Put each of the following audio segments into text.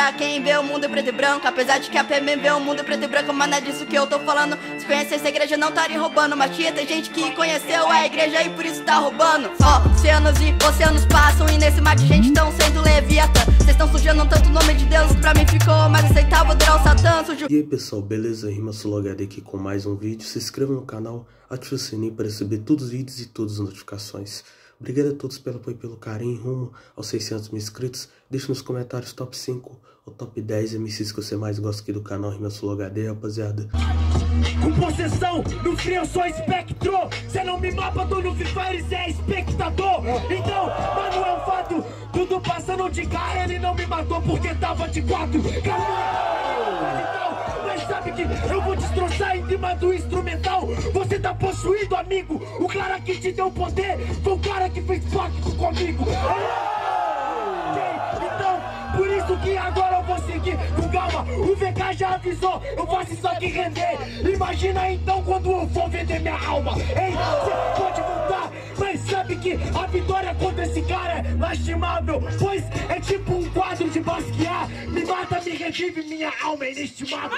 pra quem vê o mundo em preto e branco. Apesar de que a PM vê o mundo em preto e branco, mas não é disso que eu tô falando. Se conhecesse a igreja não estaria roubando, mas tinha tem gente que conheceu a igreja e por isso tá roubando. Oceanos e oceanos passam e nesse mar de gente tão sendo leviatã. Vocês estão sujando tanto o nome de Deus, pra mim ficou mais aceitável adorar o Satã. E aí pessoal, beleza? RimaSoloHD aqui com mais um vídeo. Se inscreva no canal, ative o sininho para receber todos os vídeos e todas as notificações. Obrigado a todos pelo apoio e pelo carinho rumo aos 600 mil inscritos. Deixe nos comentários top 5 ou top 10 MCs que você mais gosta aqui do canal RimaSoloHD, rapaziada. Com possessão, no frio eu sou espectro. Cê não me mapa, tu no Free Fire, cê é espectador. Então, mano, é um fato. Tudo passando de cara, ele não me matou porque tava de 4. Mas sabe que eu vou destroçar em cima do instrumental. Você tá possuído, amigo. O cara que te deu poder foi o cara que fez pacto comigo. Então, por isso que agora eu vou seguir com calma. O VK já avisou, eu faço isso aqui render. Imagina então quando eu for vender minha alma. Ei, você pode voltar, mas sabe que a vitória contra esse cara é lastimável. Pois é tipo um quadro de Basquiat. Me mata, me revive, minha alma é inestimável.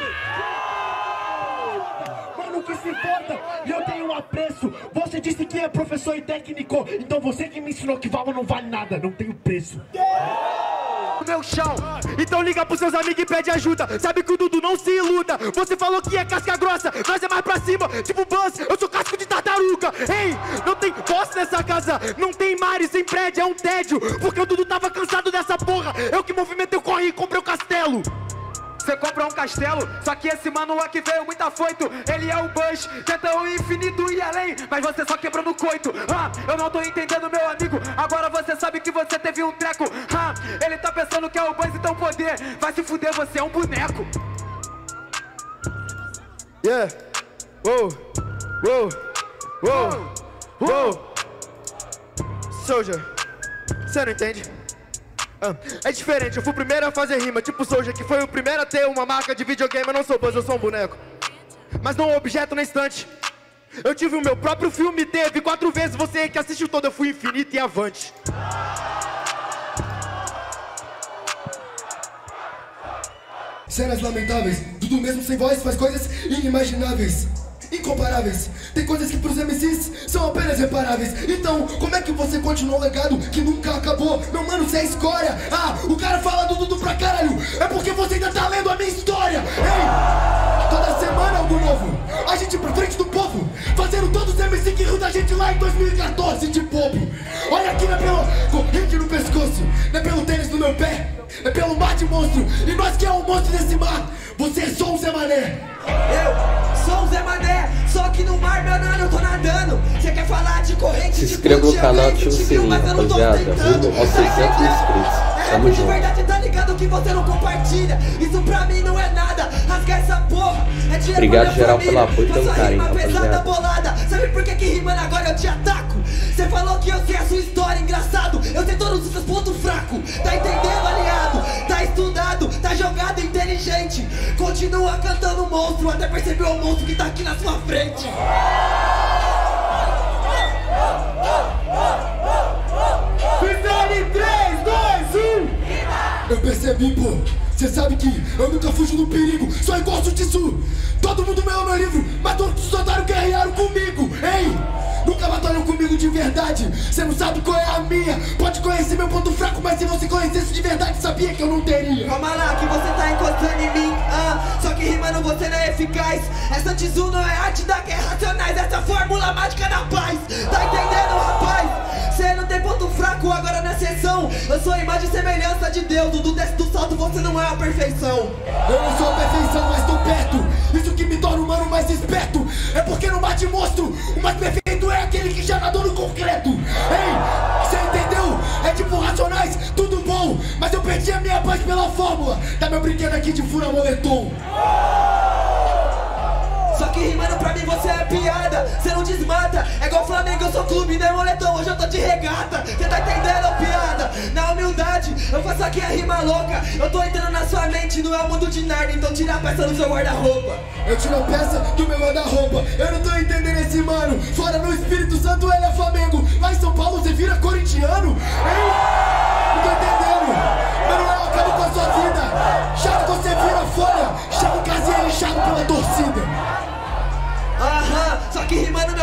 Mano, que se foda, e eu tenho um apreço. Você disse que é professor e técnico, então você que me ensinou que Valma não vale nada, não tem o preço. Meu chão, então liga pros seus amigos e pede ajuda. Sabe que o Dudu não se iluda. Você falou que é casca grossa, nós é mais pra cima, tipo Buzz, eu sou casco de tartaruga. Ei, não tem boss nessa casa, não tem mares, sem prédio, é um tédio. Porque o Dudu tava cansado dessa porra. Eu que movimentei o corre e comprei o castelo. Você compra um castelo, só que esse mano aqui veio muito afoito. Ele é o Bush, tenta o infinito e além, mas você só quebrou no coito. Eu não tô entendendo, meu amigo, agora você sabe que você teve um treco. Ele tá pensando que é o Buzz, então poder, vai se fuder, você é um boneco. Yeah, wow, wow, wow, wow. Soldier, você não entende? É diferente, eu fui o primeiro a fazer rima, tipo Soldier, que foi o primeiro a ter uma marca de videogame. Eu não sou Buzz, eu sou um boneco, mas não um objeto na estante. Eu tive o meu próprio filme, teve 4 vezes. Você que assistiu todo, eu fui infinito e avante. Cenas lamentáveis, Dudu mesmo sem voz faz coisas inimagináveis, incomparáveis. Tem coisas que pros MCs são apenas reparáveis. Então, como é que você continua um legado que nunca acabou? Meu mano, você é escória. O cara fala do Dudu pra caralho, é porque você ainda tá lendo a minha história. Ei, toda semana algo novo, a gente pra frente do povo, fazendo todos os MC que riu da gente lá em 2014 de bobo. Olha aqui, não é pelo corrente no pescoço, não é pelo tênis no meu pé, é pelo mar de monstro. E nós que é um monstro desse mar, você é só um Zé Mané. Eu sou um Zé Mané, só que no mar, meu nano, eu tô nadando. Você quer falar de corrente? Se inscreva no canal, ative o sininho, rapaziada. Rumo aos 600 mil inscritos. Tamo de junto. verdade, tá ligado que você não compartilha. Isso pra mim não é nada, rasga essa porra. É dinheiro. Obrigado geral pelo apoio e pelo carinho, rapaziada. rapaziada. Sabe por que rimando agora eu te ataco? Você falou que eu sei a sua história, engraçado. Eu sei todos os seus pontos fracos. Tá entendendo, aliado? Tá estudado, tá jogado, inteligente. Continua cantando monstro até perceber o monstro que tá aqui na sua frente. Freestyle 3, 2, 1. Eu percebi, pô, cê sabe que eu nunca fujo do perigo, só igual Jutsu. Todo mundo leu meu livro, mas todos os otários guerrearam comigo. Ei, nunca batalham comigo de verdade, cê não sabe qual é a minha. Pode conhecer meu ponto fraco, mas se você conhecesse de verdade, sabia que eu não teria. Calma lá que você tá encostando em mim, só que rimando você não é eficaz. Essa Tizu não é arte da guerra racionais, essa fórmula mágica da paz. Tá entendendo, rapaz? Cê não tem ponto fraco agora na sessão. Eu sou a imagem e semelhança de Deus. Dudu desce do salto, você não é a perfeição. Eu não sou a perfeição, mas tô perto. Isso que me torna o humano mais esperto. É porque no mar de monstro, o mais perfeito é aquele que já nadou no concreto. Ei, cê entendeu? É tipo Racionais, tudo bom, mas eu perdi a minha paz pela fórmula. Tá meu brinquedo aqui de fura moletom. Só que rimando pra mim você é piada, cê não desmata. É igual Flamengo, eu sou clube, não é moletom, hoje eu tô de regata. Cê tá entendendo, piada? Na humildade, eu faço aqui a rima louca. Eu tô entrando na sua mente, não é o mundo de Narnia, então tira a peça do seu guarda-roupa. Eu tiro a peça do meu guarda-roupa, eu não tô entendendo esse mano. Fora no Espírito Santo ele é Flamengo, lá em São Paulo você vira corintiano. Ei, não tô entendendo, Manuel, acaba com a sua vida.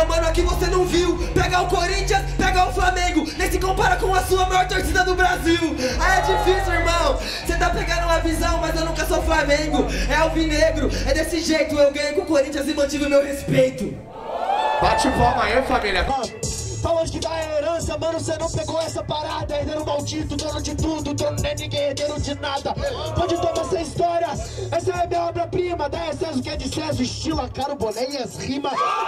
Meu mano, aqui você não viu. Pega o Corinthians, pega o Flamengo, nem se compara com a sua maior torcida do Brasil. Aí é difícil, irmão. Cê tá pegando uma visão, mas eu nunca sou Flamengo. É alvinegro, é desse jeito. Eu ganhei com o Corinthians e mantive o meu respeito. Bate palma aí, família. Pra longe que dá a herança, mano, cê não pegou essa parada. Herdeiro maldito, dono de tudo, dono nem ninguém, herdeiro de nada. Pode tomar essa história, essa é minha obra-prima. Dá excesso que é de César, estilo, a cara, o boné e as rimas.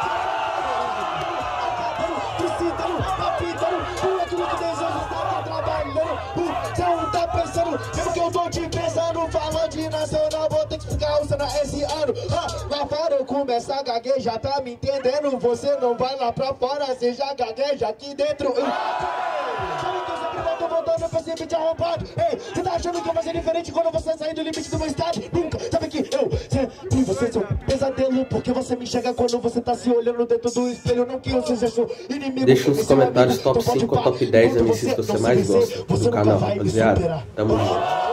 Precisando, apitando, tudo aquilo que deseja estar trabalhando. Cê não tá pensando, mesmo que eu tô te pensando. Falando de nacional, vou ter que explicar o cenário esse ano. Lá fora eu começo a gaguejar, tá me entendendo? Você não vai lá pra fora, você já gagueja aqui dentro. Sabe que eu sempre volto voltando pra esse beat arrombado. Ei, você tá achando que eu vou ser diferente quando você sair do limite do meu estado? Nunca, sabe que eu sempre você sou um pesadelo, porque você me enxerga quando você tá se olhando dentro do espelho. Não que eu seja seu inimigo. Deixa nos comentários top 5 ou top 10 MCs que você mais gosta do canal, rapaziada. Tamo junto.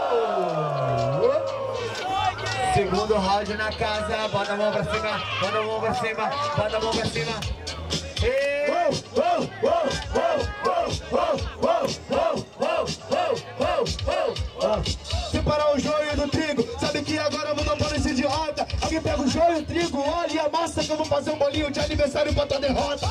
Segundo round na casa, bota a mão pra cima, bota a mão pra cima, bota a mão pra cima. Separar o joio do trigo, sabe que agora eu vou dar pra esse idiota. Alguém pega o joio, o trigo, óleo e a massa que eu vou fazer um bolinho de aniversário pra tua derrota.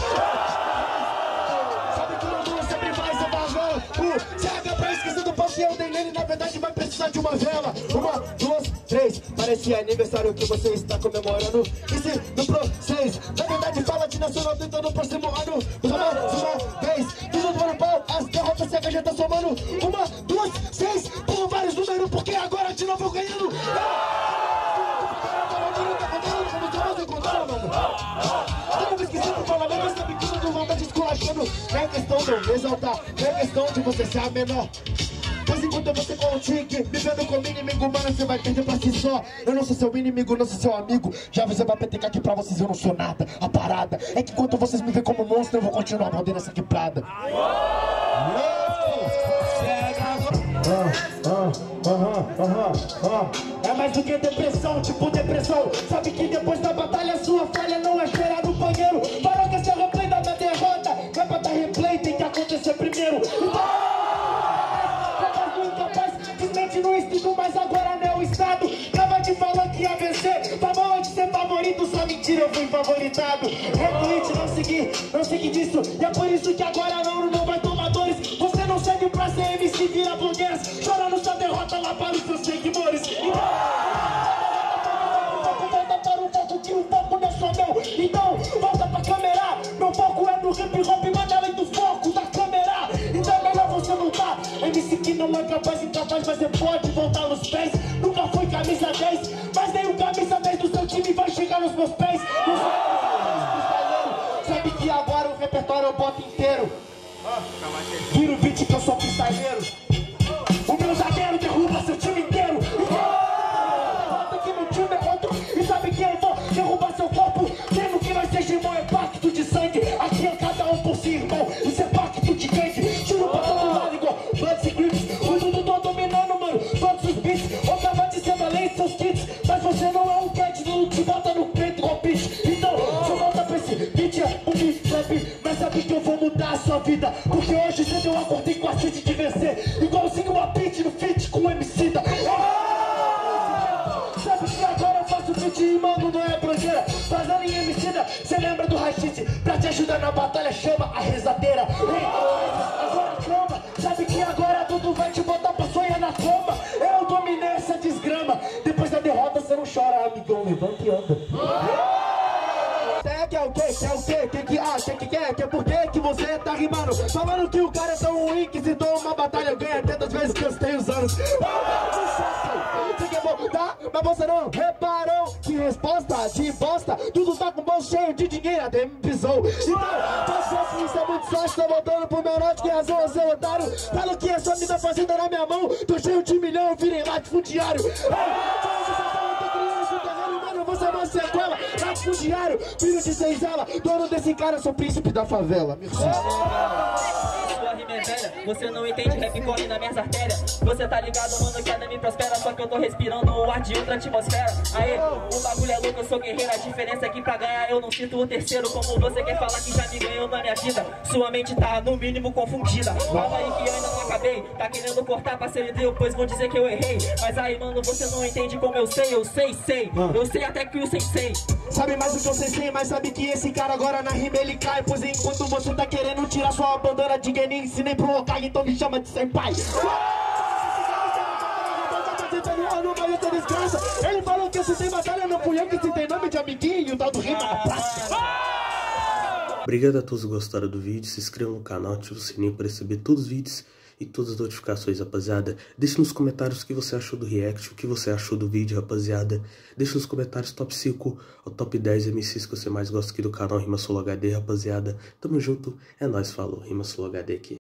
Sabe que o mundo sempre vai ser barrão. Chega pra esquecer do pão que eu dei nele, na verdade vai precisar de uma vela. 1, 2, 3, parece aniversário que você está comemorando. E se no processo, na verdade fala de nacional tentando o próximo ano. Uma vez, tudo do ano pau, as derrotas se a gente tá somando. 1, 2, 6, por vários números, porque agora de novo eu ganhando. Não é questão de eu me exaltar, não é questão de você ser a menor. Mas enquanto você com o tique, vivendo com o inimigo, mano, você vai perder pra si só. Eu não sou seu inimigo, não sou seu amigo. Já você vai PTK aqui pra vocês, eu não sou nada. A parada é que enquanto vocês me veem como monstro, eu vou continuar mordendo essa quebrada. É mais do que depressão, tipo depressão. Sabe que depois da batalha sua falha não é esperar no banheiro. Parou que esse é o replay da minha derrota. Vai pra dar replay, tem que acontecer primeiro. No instinto, mas agora não é o estado. Tava te falando que ia vencer, tava onde ser favorito, só mentira, eu fui favoritado. Retweet, não segui disso, e é por isso que agora não vai tomar dores. Você não serve pra ser MC, vira blogueiras, chorando sua derrota lá para os seus seguidores. Volta para o foco, que o foco não é só meu. Então, volta pra câmera, meu foco é no hip hop, manda além do foco da câmera. Então é melhor você lutar, MC que não é capaz, incapaz, mas você pode voltar nos pés. Nunca foi camisa 10, mas nem o camisa 10 do seu time vai chegar nos meus pés. Sabe que agora o repertório eu boto inteiro. Vira o beat que eu sou freestyleiro. O meu zagueiro derruba seu time inteiro. Volta que meu time é outro. E sabe que eu vou derrubar seu corpo. Mesmo que nós seja irmão, é pacto de sangue. Aqui é cada um por si, irmão. Isso é pacto de gangue. Tiro pra todo lado igual Bloods e Crips. O mundo tô dominando, mano, todos os beats. Eu tava dizendo além de seus kits, mas você não é um cat, não te bota no peito igual bitch. Então, você volta pra esse beat, é um beat trap. Mas sabe que eu vou mudar a sua vida, porque hoje cedo eu acordei com a sede de vencer. Igualzinho uma beat no feat com o MC da. Sabe que agora eu faço beat e mando, não é projeira. Fazendo em Emicida, cê lembra do Rachid? Pra te ajudar na batalha chama a rezadeira. Agora calma, sabe que agora tudo vai te botar pra sonhar na cama. Eu dominei essa desgrama, depois da derrota cê não chora, amigão, levanta e anda. Quer o quê? Quer o quê? Quer por quê que você tá rimando? Falando que o cara é tão ruim que se toma uma batalha ganha tantas vezes que eu tenho os anos. Você quer voltar, mas você não reparou que resposta de bosta. Tudo tá com o bolso cheio de dinheiro, até me pisou. Então, isso é muito sorte, tô voltando pro meu norte, que razão é seu otário. Falo que é só me dar fazenda na minha mão, tô cheio de milhão, eu virei latifundiário. Você é uma sequela, latifundiário, filho de senzala, dono desse cara, sou príncipe da favela. Merci. nome é velha. Você não entende, rap corre nas minhas artérias. Você tá ligado, mano, que a me prospera. Só que eu tô respirando o ar de outra atmosfera. Aê, o bagulho é louco, eu sou guerreiro. A diferença é que pra ganhar eu não sinto o terceiro. Como você quer falar que já me ganhou na minha vida? Sua mente tá no mínimo confundida. Calma aí que eu ainda não acabei. Tá querendo cortar parceiro deu, pois vão dizer que eu errei. Mas aí, mano, você não entende como eu sei. Eu sei. Eu sei até que o sensei sabe mais do que eu sei, mas sabe que esse cara agora na rima ele cai. Pois enquanto você tá querendo tirar sua bandana de Genin, se nem pro Hokage, então me chama de senpai. Ele falou que se tem batalha não fui eu, que se tem nome de amiguinho e o tal do rima na praça. Obrigado a todos que gostaram do vídeo, se inscrevam no canal, ative o sininho para receber todos os vídeos e todas as notificações, rapaziada. Deixe nos comentários o que você achou do react, o que você achou do vídeo, rapaziada. Deixe nos comentários top 5 ou top 10 MCs que você mais gosta aqui do canal Rima Solo HD, rapaziada. Tamo junto, é nóis, falou, Rima Solo HD aqui.